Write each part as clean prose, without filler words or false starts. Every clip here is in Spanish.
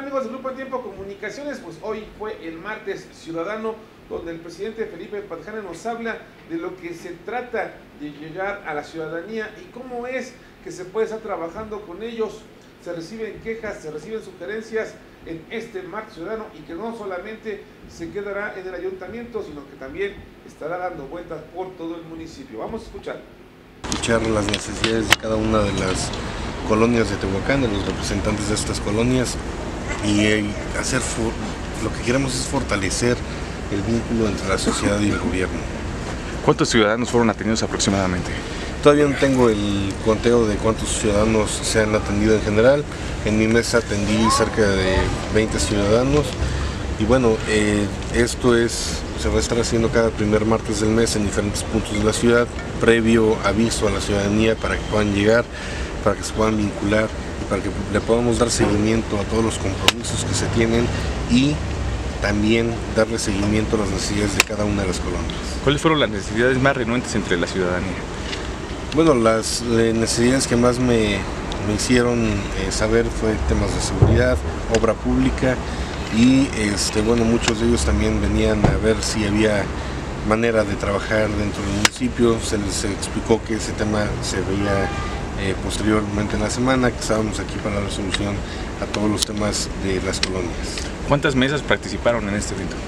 amigos del Grupo En Tiempo Comunicaciones? Pues hoy fue el martes ciudadano, donde el presidente Felipe Padjane nos habla de lo que se trata de llegar a la ciudadanía y cómo es que se puede estar trabajando con ellos. Se reciben quejas, se reciben sugerencias en este martes ciudadano y que no solamente se quedará en el ayuntamiento, sino que también estará dando vueltas por todo el municipio. Vamos a escuchar. Escuchar las necesidades de cada una de las colonias de Tehuacán, de los representantes de estas colonias, y hacer lo que queremos es fortalecer el vínculo entre la sociedad y el gobierno. ¿Cuántos ciudadanos fueron atendidos aproximadamente? Todavía no tengo el conteo de cuántos ciudadanos se han atendido en general. En mi mesa atendí cerca de 20 ciudadanos y bueno, esto se va a estar haciendo cada primer martes del mes en diferentes puntos de la ciudad, previo aviso a la ciudadanía para que puedan llegar, para que se puedan vincular y para que le podamos dar seguimiento a todos los compromisos que se tienen y también darle seguimiento a las necesidades de cada una de las colonias. ¿Cuáles fueron las necesidades más renuentes entre la ciudadanía? Bueno, las necesidades que más me hicieron saber fue temas de seguridad, obra pública y bueno, muchos de ellos también venían a ver si había manera de trabajar dentro del municipio. Se les explicó que ese tema se veía posteriormente en la semana, que estábamos aquí para dar solución a todos los temas de las colonias. ¿Cuántas mesas participaron en este evento?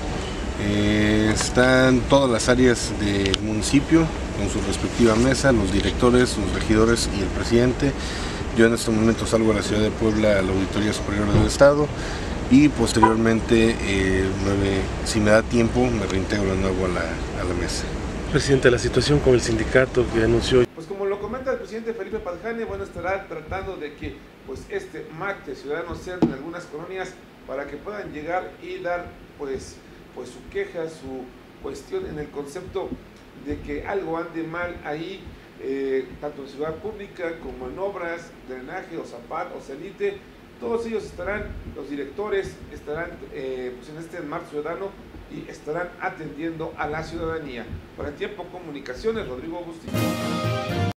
Están todas las áreas del municipio con su respectiva mesa, los directores, los regidores y el presidente. Yo en este momento salgo a la ciudad de Puebla a la Auditoría Superior del Estado y posteriormente, si me da tiempo, me reintegro de nuevo a la mesa. Presidente, la situación con el sindicato que anunció. Pues como lo comenta el presidente Felipe Padjane, bueno, estará tratando de que pues este martes ciudadanos sean en algunas colonias para que puedan llegar y dar pues su queja, su cuestión en el concepto de que algo ande mal ahí, tanto en ciudad pública como en obras, drenaje o Zapat o Celite. Todos ellos estarán, los directores estarán pues en este martes ciudadano y estarán atendiendo a la ciudadanía. Para En Tiempo Comunicaciones, Rodrigo Agustín.